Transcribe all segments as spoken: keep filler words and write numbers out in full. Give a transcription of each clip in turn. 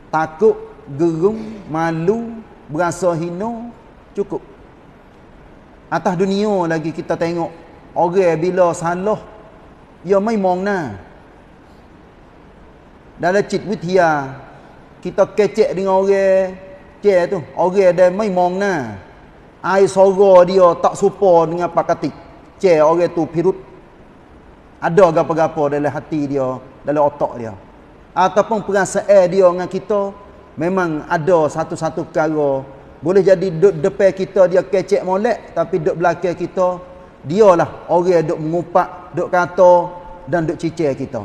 takut, gerung, malu, berasa hina, cukup. Atas dunia lagi kita tengok orang bila salah dia mai mong na. Dalam cit witia kita kecek dengan orang cek tu, orang dia mai mong na. Ai suara dia tak serupa dengan pakati. Cek orang tu pirut. Ada gapo-gapo dalam hati dia, dalam otak dia. Ataupun perasaan dia dengan kita memang ada satu-satu perkara. Boleh jadi duduk depan kita dia kecek molek, tapi duduk belakang kita dialah orang duduk mengupak, duduk kata dan duduk cicir kita.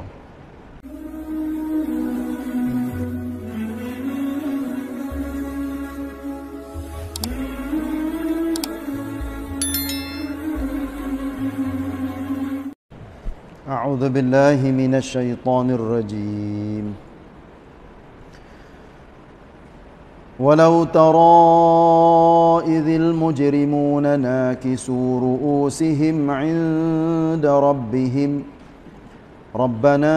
A'udzu billahi minasy syaithanir rajim. ولو ترى إذ المجرمون ناكسوا رؤوسهم عند ربهم ربنا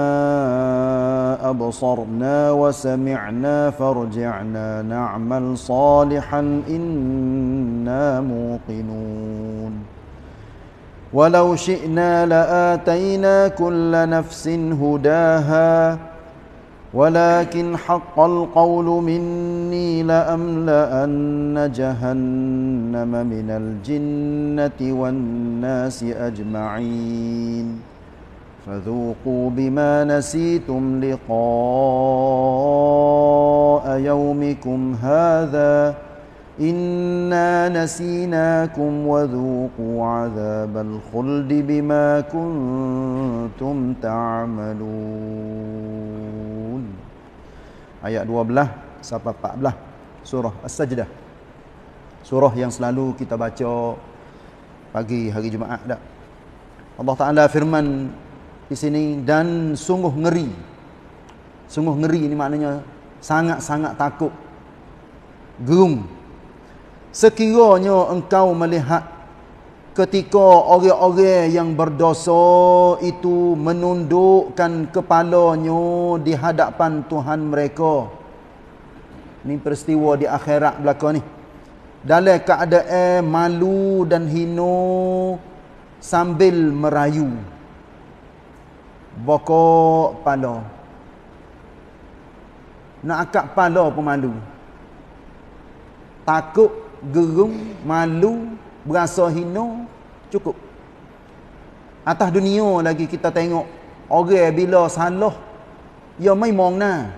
أبصرنا وسمعنا فارجعنا نعمل صالحا إنا موقنون ولو شئنا لآتينا كل نفس هداها ولكن حق القول مني لأملأن جهنم من الجنة والناس أجمعين فذوقوا بما نسيتم لقاء يومكم هذا إنا نسيناكم وذوقوا عذاب الخلد بما كنتم تعملون. Ayat dua belas sampai empat belas surah As-Sajdah. Surah yang selalu kita baca pagi hari Jumaat dak. Allah Taala firman di sini, dan sungguh ngeri. Sungguh ngeri ini maknanya sangat-sangat takut. Gerung. Sekiranya engkau melihat ketika orang-orang yang berdosa itu menundukkan kepalanya di hadapan Tuhan mereka. Ini peristiwa di akhirat belaka ni. Dalam keadaan malu dan hina sambil merayu. Bokok kepala. Nak akak kepala pun malu. Takut, gerung, malu, berasa hina, cukup. Atas dunia lagi kita tengok orang bila salah dia mai mong na.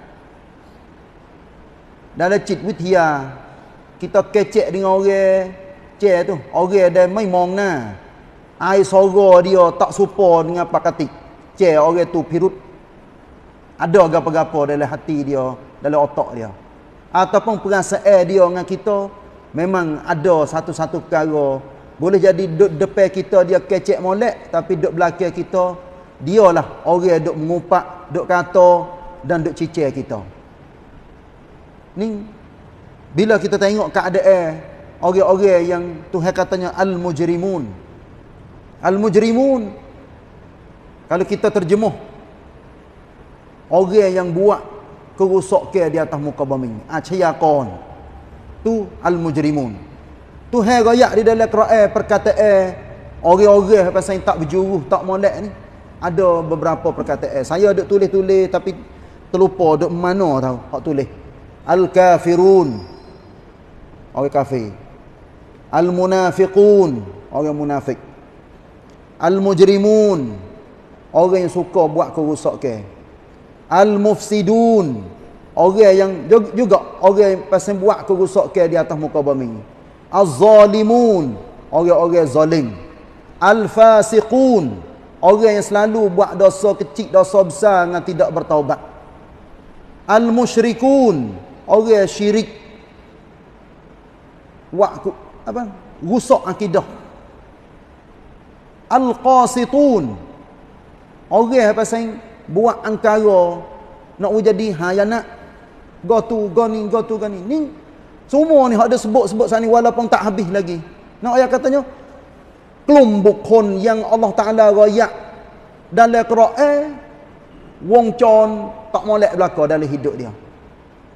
Dalam cit witia kita kecek dengan orang cek tu, orang dia mai mong na. Ai suara dia tak serupa dengan pakati. Cek orang tu pirut. Ada gapo-gapo dalam hati dia, dalam otak dia. Ataupun perasaan dia dengan kita memang ada satu-satu perkara. Boleh jadi duduk depan kita dia kecek molek, tapi duduk belakang kita dialah orang duduk mengupak, duduk kata dan duduk cicir kita. Ni bila kita tengok keadaan orang-orang yang Tuhan katanya al-mujrimun. Al-mujrimun kalau kita terjemuh orang yang buat kerosakan di atas muka bumi. Acyakon. Tu al-mujrimun. Tuhan royak di dalam Quran perkataan orang-orang pasal yang tak berjuruh, tak molek ni. Ada beberapa perkataan. Saya duk tulis-tulis tapi terlupa duk mana tahu hak tulis. Al-kafirun. Orang kafir. Al-munafiqun. Orang munafik. Al-mujrimun. Orang yang suka buat kerosakan. Al-mufsidun. Orang yang juga orang yang pasal buat kerosakan di atas muka bumi. Az-zalimun. Orang-orang zalim. Al-fasiqun. Orang yang selalu buat dosa kecil, dosa besar dengan tidak bertaubat. Al-musyrikun. Orang syirik. Buat apa? Rusak akidah. Al-qasitun. Orang yang pasal buat angkara nak jadi ha ya nak go tu go ni go tu go ni ni semua ni hak ada sebut-sebut sana walaupun tak habis lagi. Nak ayat katanya kelompok kon yang Allah Taala royak dalam Quran wong con tak molek belaka dalam hidup dia.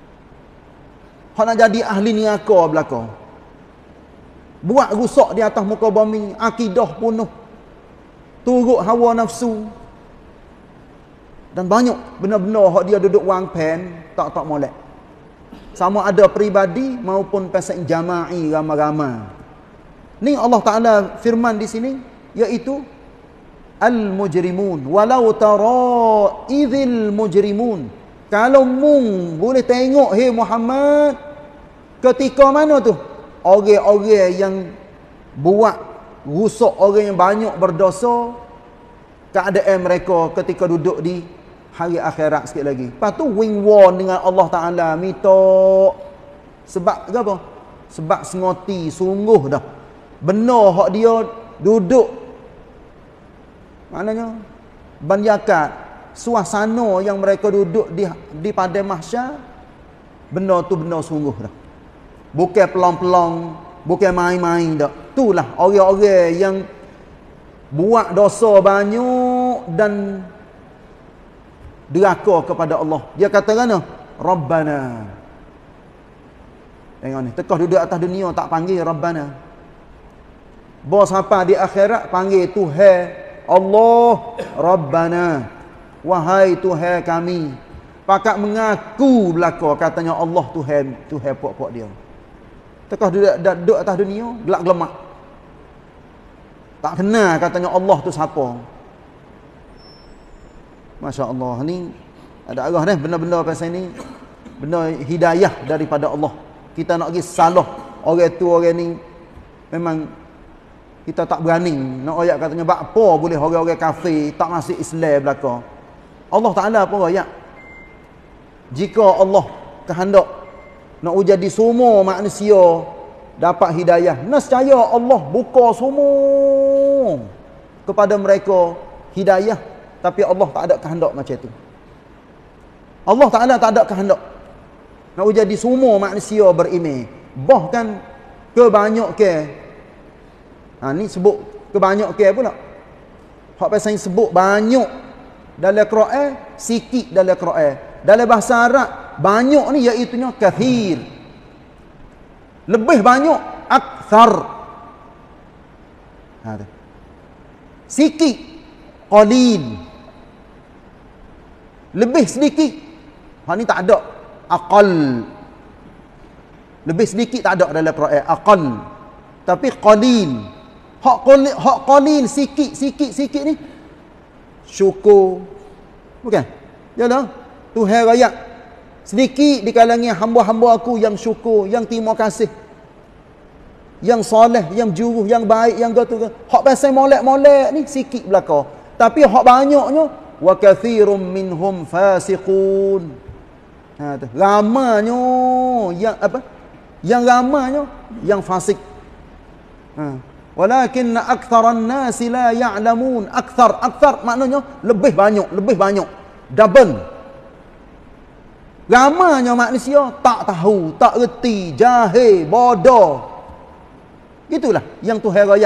hak nak jadi ahli neraka belaka. Buat rusak di atas muka bumi, akidah penuh. Turut hawa nafsu. Dan banyak benar-benar hak dia duduk wang pen, tak tak molek. Sama ada peribadi maupun pasal jama'i ramai-ramai. Ni Allah Taala firman di sini iaitu al-mujrimun walau tara idzil mujrimun. Kalau mung boleh tengok hey Muhammad ketika mana tu orang-orang yang buat rusak, orang yang banyak berdosa, keadaan mereka ketika duduk di hari akhirat sikit lagi. Lepas tu wing warn dengan Allah Taala minta sebab apa? Sebab sengoti sungguh dah. Benar hak dia duduk maknanya banyakat suasana yang mereka duduk di di padang mahsyar, benar tu benar sungguh dah. Bukan pelong-pelong, bukan main-main dah. Itulah orang-orang yang buat dosa banyak dan deraka kepada Allah. Dia kata kan, Rabbana. Tengok ni, tekah duduk atas dunia tak panggil Rabbana. Bos apa di akhirat panggil Tuhan Allah Rabbana. Wahai Tuhan kami. Pakat mengaku belaka katanya Allah Tuhan, Tuhan puak-puak dia. Tekah duduk, duduk atas dunia, gelak gelemak. Tak kenal katanya Allah tu siapa. Masya Allah, ni ada arah ni benda-benda pasal ni, benda hidayah daripada Allah. Kita nak pergi salah orang tu orang ni, memang kita tak berani nak ayat katanya bak apa boleh orang-orang kafir tak masuk Islam belaka. Allah Taala apa ayat? Jika Allah kehendak nak jadi semua manusia dapat hidayah, nescaya Allah buka semua kepada mereka hidayah, tapi Allah tak ada kehendak macam tu. Allah Taala tak ada kehendak nak jadi semua manusia beriman. Bahkan kebanyakan, ha ni sebut kebanyakan pula. Hak pasal sebut banyak dalam Quran, sikit dalam Quran. Dalam bahasa Arab banyak ni iaitu nya kathir. Lebih banyak akthar. Ha tu. Sikit qalil. Lebih sedikit. Hak ni tak ada. Aqal. Lebih sedikit tak ada dalam Quran. Aqal. Tapi qalil. Hak qalil, hak qalil sikit, sikit, sikit ni syukur. Bukan? Yalah. Tuhan raya sedikit di kalangan hamba-hamba aku yang syukur, yang terima kasih, yang soleh, yang juruh, yang baik, yang gitu. Hak pasal molek-molek ni sikit belaka. Tapi hak banyaknya wa kathirum minhum fasiqun. Ha tu. Ramanya yang apa? Yang ramanya yang fasik. Ha. Walakin aktharan nasi la ya'lamun. Akthar, akthar maknanya lebih banyak, lebih banyak. Double. Ramanya manusia tak tahu, tak reti, jahil, bodoh. Itulah yang Tuhan raya.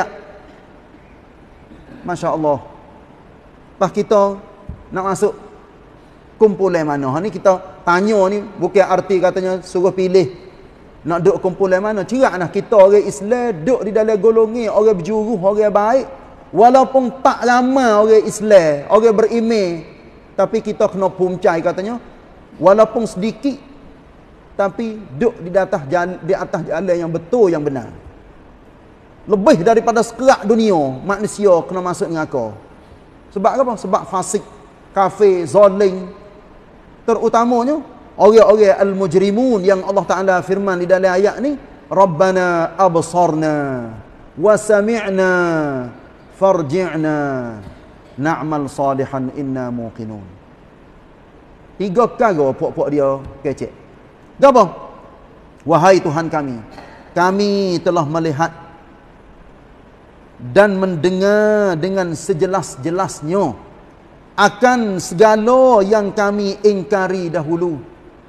Masya Allah. Lepas kita nak masuk kumpulan mana? Ha ni kita tanya ni bukan arti katanya suruh pilih nak duduk kumpulan mana. Ceraklah kita orang Islam duduk di dalam golongan orang berjuruh, orang baik. Walaupun tak ramai orang Islam, orang beriman, tapi kita kena puncai katanya. Walaupun sedikit, tapi duduk di atas jalan, di atas jalan yang betul, yang benar. Lebih daripada sekerak dunia manusia kena masuk neraka. Sebab apa? Sebab fasik, kafir, zalim. Terutamanya orang-orang al-mujrimun yang Allah Taala firman di dalam ayat ni, Rabbana absarna wa sami'na farji'na na'mal salihan inna muqinun. Tiga perkara puak-puak dia kecek. Apa? Wahai Tuhan kami, kami telah melihat dan mendengar dengan sejelas-jelasnya akan segala yang kami ingkari dahulu.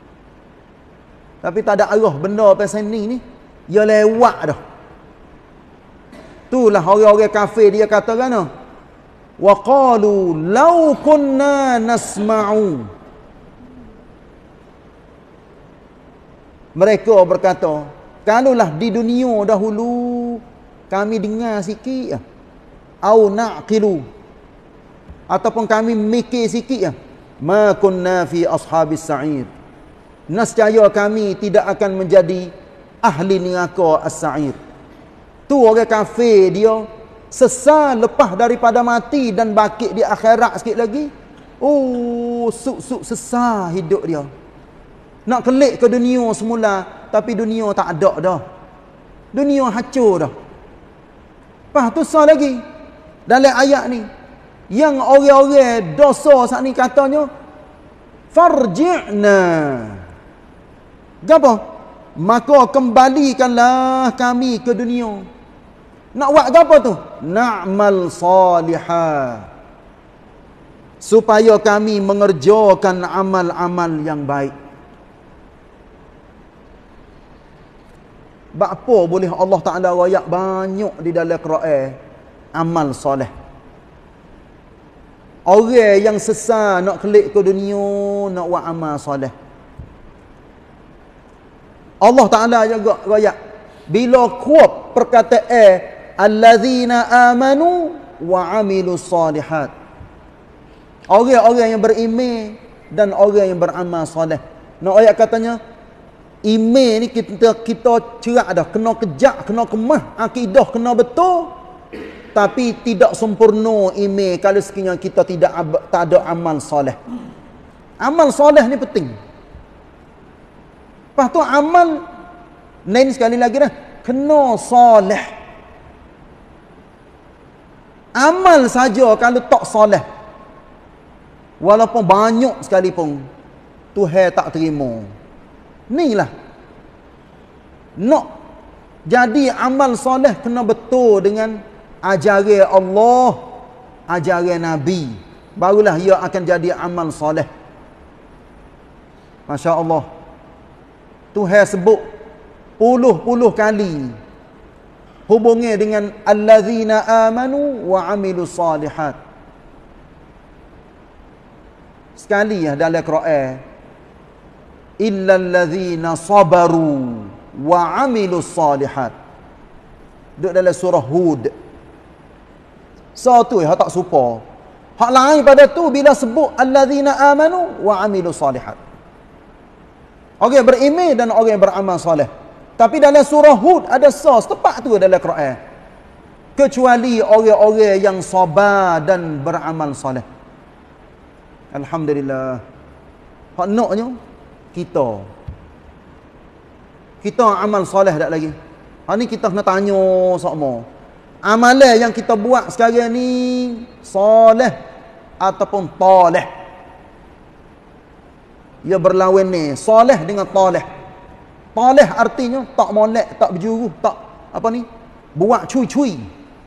Tapi tak ada arah benda pasal ni ni, dia lewat dah. Itulah orang-orang kafir dia kata kan, wa qalu law kunna nasma'u. Mereka berkata, kalaulah di dunia dahulu kami dengar sikit ya, au naqilu, ataupun kami mikir sikit ya, ma kunna fi ashabis sa'ir, nescaya kami tidak akan menjadi ahli neraka as-sa'ir. Tu orang kafir dia sesal lepas daripada mati dan bakit di akhirat sikit lagi. Oh, suk-suk sesal hidup dia. Nak kelik ke dunia semula, tapi dunia tak ada dah. Dunia hancur dah. Lepas tu sah lagi dalam ayat ni, yang orang-orang dosa saat ni katanya, farji'na. Apa? Maka kembalikanlah kami ke dunia. Nak buat apa tu? Na'mal salihah, supaya kami mengerjakan amal-amal yang baik. Apa boleh Allah Ta'ala rayak banyak di dalam Quran amal soleh. Orang yang sesat nak kelik ke dunia, nak buat amal soleh. Allah Ta'ala juga rayak bila kuap perkataan allazina amanu wa amilus salihat, orang-orang yang beriman dan orang yang beramal soleh. Nak ayat katanya, iman ni kita kita cerak dah, kena kejak, kena kemah, akidah kena betul, tapi tidak sempurna iman kalau sekiranya kita tidak tak ada amal soleh. Amal soleh ni penting. Lepas tu amal lain sekali lagi dah, kena soleh. Amal saja kalau tak soleh, walaupun banyak sekalipun, Tuhan tak terima. Inilah. Nak jadi amal soleh kena betul dengan ajaran Allah, ajaran Nabi. Barulah ia akan jadi amal soleh. Masya Allah. Tuhan sebut puluh-puluh kali hubungnya dengan allazina amanu wa amilus salihat. Sekali ya dalam Quran, illal ladzina sabaru wa amilus salihat. Duduk dalam surah Hud. So tu ya tak serupa. Hak lain pada tu bila sebut alladzina amanu wa amilus salihat. Orang beriman dan orang beramal soleh. Tapi dalam surah Hud ada sos tepat tu dalam Quran. Kecuali orang-orang yang sabar dan beramal soleh. Alhamdulillah. Hak naknya kita. Kita amal soleh tak lagi. Ha ni kita kena tanya sama. Amalan yang kita buat sekarang ni soleh ataupun taleh. Ia berlawan ni, soleh dengan taleh. Taleh artinya tak molek, tak berjuru, tak apa ni? Buat cui-cui.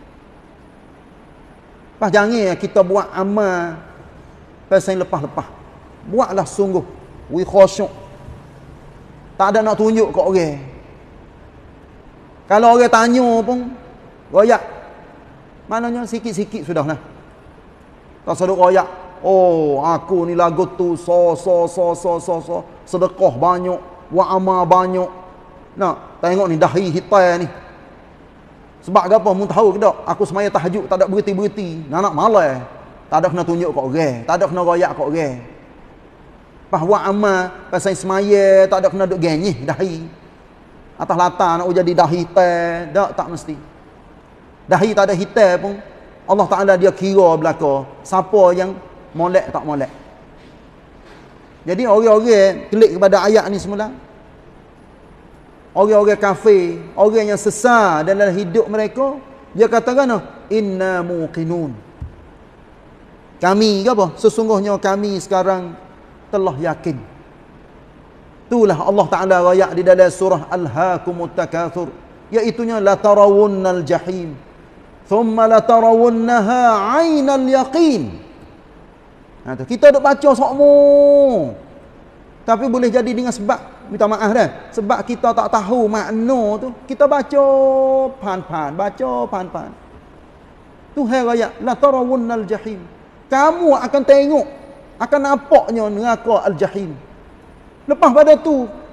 Pas jangan kita buat amal pasal lepas-lepas. Buatlah sungguh, wi khusyuk. Tak ada nak tunjuk kat orang. Kalau orang tanya pun royak. Maknanya sikit-sikit sudahlah. Tak seduk royak. Oh, aku ni lagu tu so so so so so so sedekah banyak, wa amal banyak. Nak tengok ni dahi hitam ni. Sebab apa? Mu tahu ke tak? Aku semaya tahajud tak ada berhenti-berhenti. Nak nak malas. Tak ada kena tunjuk kat orang, tak ada kena royak kat orang. Pas buat amal pasal semaya tak ada kena duk genyih dahi. Atas latar nak jadi dahi hitam, tak tak mesti. Dahi tak ada hitam pun Allah Taala dia kira belaka siapa yang molek tak molek. Jadi orang-orang klik kepada ayat ni semula, orang-orang kafir, orang yang sesat dalam hidup mereka, dia katakan inna muqinun. Kami ke apa? Sesungguhnya kami sekarang telah yakin. Itulah Allah Taala rayak di dalam surah Alhaakumut Takatsur, iaitunya la tarawunnal jahim thumma la tarawunnaha 'ainal yaqin. Ha, tu. Kita duk baca sokmo, tapi boleh jadi dengan sebab, minta maaf dah, sebab kita tak tahu makna tu, kita baca pan-pan, baca pan-pan. Tuhan rayak la tarawunnal jahim. Kamu akan tengok, akan nampaknya neraka al-jahim. Lepas pada tu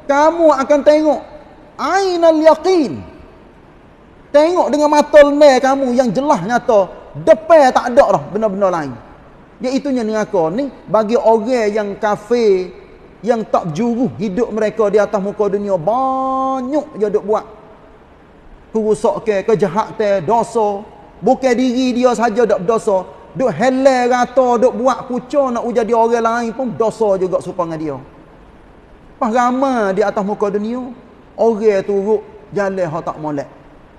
kamu akan tengok ainal yaqin. Tengok dengan mata leneh kamu yang jelas nyata. Depan tak ada dah benda-benda lain. Iaitunya neraka ni bagi orang yang kafir, yang tak juru hidup mereka di atas muka dunia, banyak je duk buat kerusakan, kejahatan, dosa. Bukan diri dia saja dak berdosa, duk helal rata, duk buat pucuk nak jadi orang lain pun dosa juga serupa dengan dia. Pas ramai di atas muka dunia, orang turut jalan hak tak molek.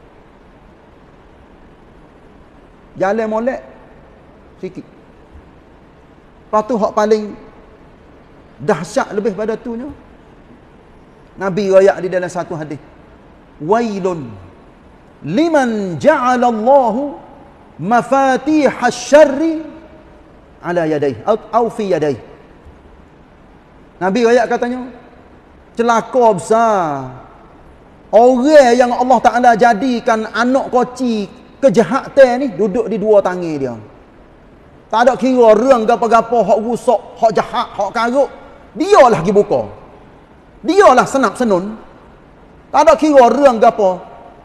Jalan molek sikit. Lepas tu hak paling dahsyat lebih pada tu nya, Nabi royak di dalam satu hadis, wailun liman ja'alallahu mafatihasy syarri ala yadayhi au fi yadayhi. Nabi royak katanya, celaka besar orang yang Allah Taala jadikan anak koci kejahatan ni duduk di dua tangan dia. Tak ada kira reng gapo-gapo hak rusak, hak jahat, hak karuk, dialah pergi buka. Dialah senap senun. Tak ada kira reng gapo.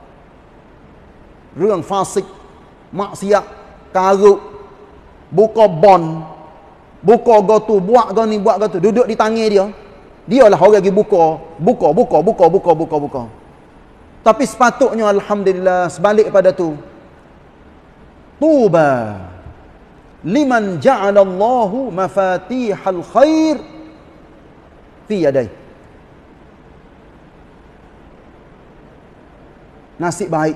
Reng fasik, maksiat, karuk, buka bon, buka gotu, buat gani, buat gotu, duduk di tangan dia. Dialah orang pergi buka, buka, buka, buka, buka, buka, buka. Tapi sepatutnya alhamdulillah sebalik pada tu. Tuba liman ja'alallahu mafatihal khair fi yadayhi. Nasib baik,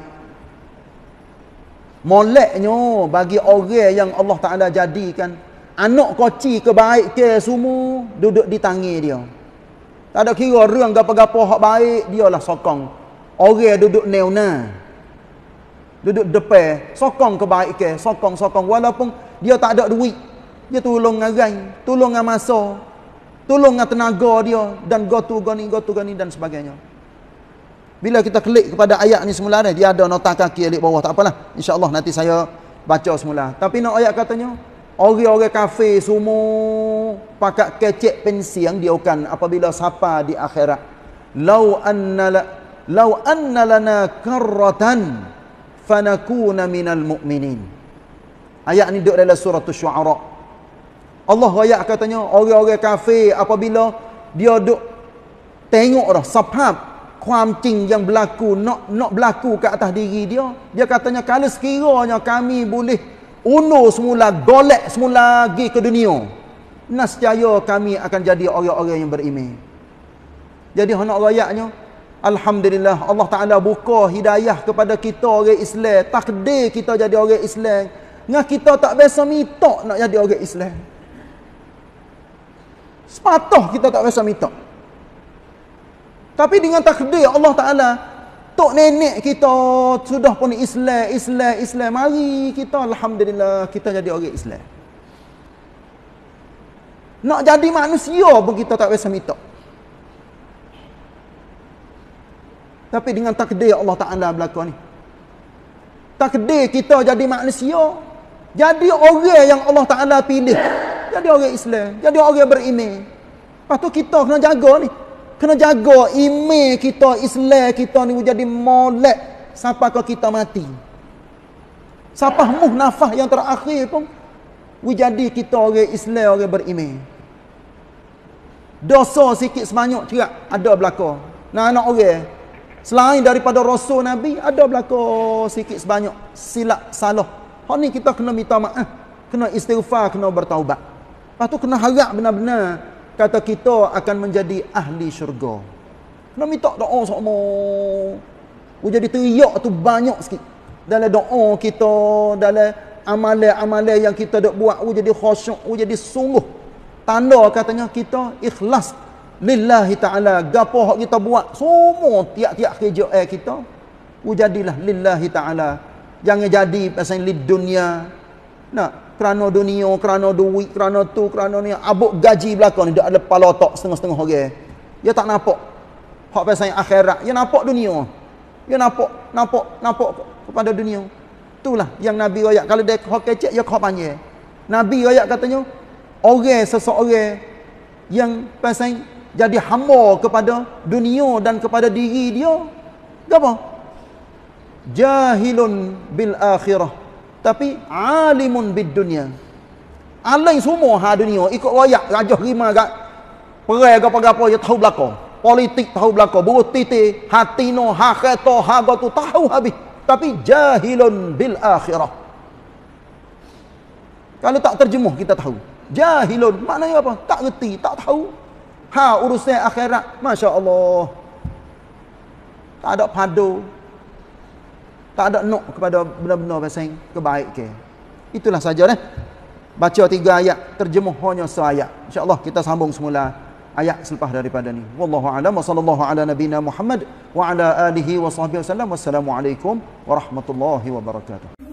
moleknya bagi orang yang Allah Ta'ala jadikan anak koci kebaikan semua duduk di tangan dia. Tak ada kira reng gapo-gapo hak baik, dialah sokong. Orang duduk neuna, duduk depan, sokong kebaikan, sokong-sokong. Walaupun dia tak ada duit, dia tolong ngarai, tolong dengan masa, tolong dengan tenaga dia, dan gotu gani, gotu gani dan sebagainya. Bila kita klik kepada ayat ni semula ni, dia ada nota kaki alik bawah, tak apalah. InsyaAllah nanti saya baca semula. Tapi nak ayat katanya, orang-orang kafir semua pakat kecek pensiang dia akan apabila sapa di akhirat. Lau anna la, lau anna lana karratan fanakuna minal mu'minin. Ayat ni duduk dalam surah Asy-Syu'ara. Allah ayat katanya, orang-orang kafir apabila dia duk tengok dah sababความจริงyang berlaku nak nak berlaku ke atas diri dia, dia katanya kalau sekiranya kami boleh undur semula, golek semula pergi ke dunia, nescaya kami akan jadi orang-orang yang beriman. Jadi hendak ayatnya, alhamdulillah Allah Taala buka hidayah kepada kita orang Islam, takdir kita jadi orang Islam. Ngah kita tak biasa minta nak jadi orang Islam. Sepatah kita tak biasa minta. Tapi dengan takdir Allah Ta'ala, tok nenek kita sudah pun Islam, Islam, Islam. Mari kita alhamdulillah kita jadi orang Islam. Nak jadi manusia pun kita tak biasa minta. Tapi dengan takdir Allah Ta'ala berlaku ni. Takdir kita jadi manusia, jadi orang yang Allah Ta'ala pilih, jadi orang Islam, jadi orang beriman. Lepas tu kita kena jaga ni, kena jaga iman kita, Islam kita ni jadi molek sampai ke kita mati. Sampai muh nafas yang terakhir pun jadi kita orang Islam, orang beriman. Dosa sikit sebanyak cerak ada berlaku. Nah, anak orang selain daripada Rasul Nabi, ada berlaku sikit sebanyak silap salah. Hak ni kita kena minta maaf, kena istighfar, kena bertaubat. Lepas tu kena harap benar-benar kata kita akan menjadi ahli syurga. Kena minta doa sama. Jadi teriak tu banyak sikit. Dalam doa kita, dalam amalan-amalan yang kita dok buat, jadi khusyuk, jadi sungguh. Tanda katanya kita ikhlas lillahi ta'ala. Gapo hak kita buat, semua tiap-tiap kerja eh kita, jadilah lillahi ta'ala. Jangan jadi pasal lid dunia. Nak kerana dunia, kerana duit, kerana tu, kerana ni, abuk gaji belakang ni dak ada kepala otak setengah-setengah orang. Dia tak nampak hak pasal akhirat, dia nampak dunia. Dia nampak nampak nampak kepada dunia. Itulah yang Nabi royak, kalau dia hak kecek dia kau panggil. Nabi royak katanya, orang seseorang yang pasal jadi hamba kepada dunia dan kepada diri dia. Apa? Jahilun bil akhirah, tapi alimun bid dunya. Alai semua ha dunia ikut royak rajah rima kat perai apa-apa dia tahu belaka. Politik tahu belaka, buruk titik, hatino, ha kereta, ha tu tahu habis. Tapi jahilun bil akhirah. Kalau tak terjemuh kita tahu. Jahilun maknanya apa? Tak reti, tak tahu. Ha urusan akhirat, masya-Allah. Tak ada padu. Tak ada nok kepada benar-benar pasal kebaikan. Itulah saja dah. Baca tiga ayat, terjemuh hanya seayat. Insya-Allah kita sambung semula ayat selepas daripada ni. Wallahu a'lam wa sallallahu ala nabina Muhammad wa ala alihi wa sahbihi wasallam. Wassalamualaikum warahmatullahi wabarakatuh.